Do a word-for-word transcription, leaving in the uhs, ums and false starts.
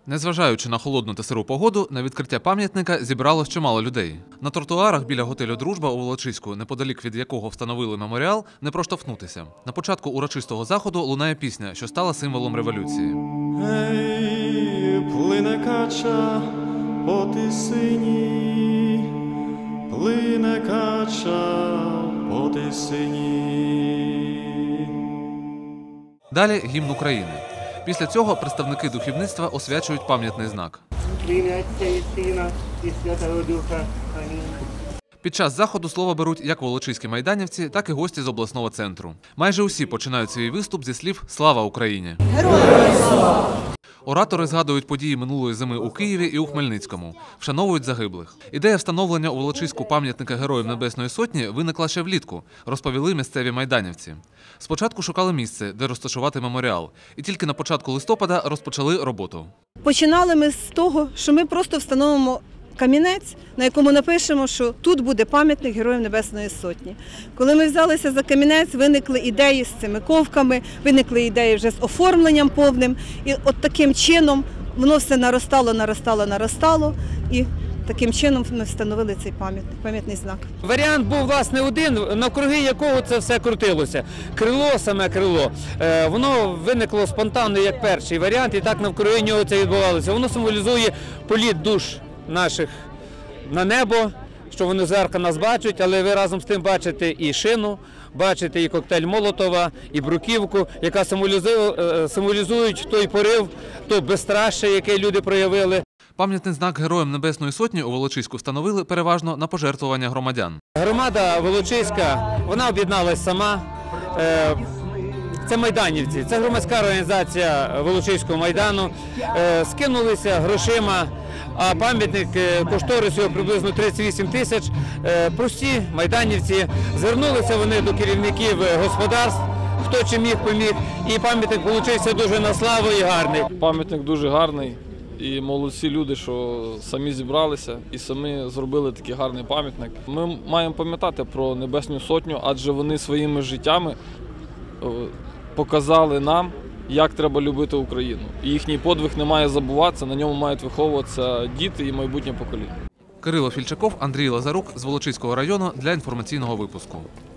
Незважаючи на холодну та сиру погоду, на відкриття пам'ятника зібралось чимало людей. На тротуарах біля готелю «Дружба» у Волочиську, неподалік від якого встановили меморіал, не проштовхнутися. На початку урочистого заходу лунає пісня, що стала символом революції. Ей, плине кача по тисині, плине кача по тисині. Далі гімн України. Після цього представники духовництва освячують пам'ятний знак. Під час заходу слово беруть як волочиські майданівці, так і гості з обласного центру. Майже усі починають свій виступ зі слів «Слава Україні!». Оратори згадують події минулої зими у Києві і у Хмельницькому, вшановують загиблих. Ідея встановлення у Волочиську пам'ятника Героїв Небесної Сотні виникла ще влітку, розповіли місцеві майданівці. Спочатку шукали місце, де розташувати меморіал, і тільки на початку листопада розпочали роботу. Починали ми з того, що ми просто встановимо камінець, на якому напишемо, що тут буде пам'ятник Героїв Небесної Сотні. Коли ми взялися за камінець, виникли ідеї з цими ковками, виникли ідеї вже з оформленням повним. І от таким чином воно все наростало, наростало, наростало. І таким чином ми встановили цей пам'ятник, пам'ятний знак. Варіант був, власне, один, навкруги якого це все крутилося. Крило, саме крило, воно виникло спонтанно як перший варіант, і так навкруги нього це відбувалося. Воно символізує політ душ наших на небо, що вони зверху нас бачать, але ви разом з тим бачите і шину, бачите і коктейль Молотова, і бруківку, яка символізують той порив, то безстрашя, яке люди проявили. Пам'ятний знак Героям Небесної Сотні у Волочиську встановили переважно на пожертвування громадян. Громада Волочиська, вона об'єдналась сама. Це майданівці, це громадська організація Волочиського майдану. Скинулися грошима, а пам'ятник, кошторис його приблизно тридцять вісім тисяч. Прості майданівці, звернулися вони до керівників господарств, хто чим міг поміг, і пам'ятник вийшов дуже на славу і гарний. Пам'ятник дуже гарний, і молодці люди, що самі зібралися і самі зробили такий гарний пам'ятник. Ми маємо пам'ятати про Небесну Сотню, адже вони своїми життями показали нам, як треба любити Україну. І їхній подвиг не має забуватися, на ньому мають виховуватися діти і майбутнє покоління. Кирило Фільчаков, Андрій Лазарук з Волочиського району для інформаційного випуску.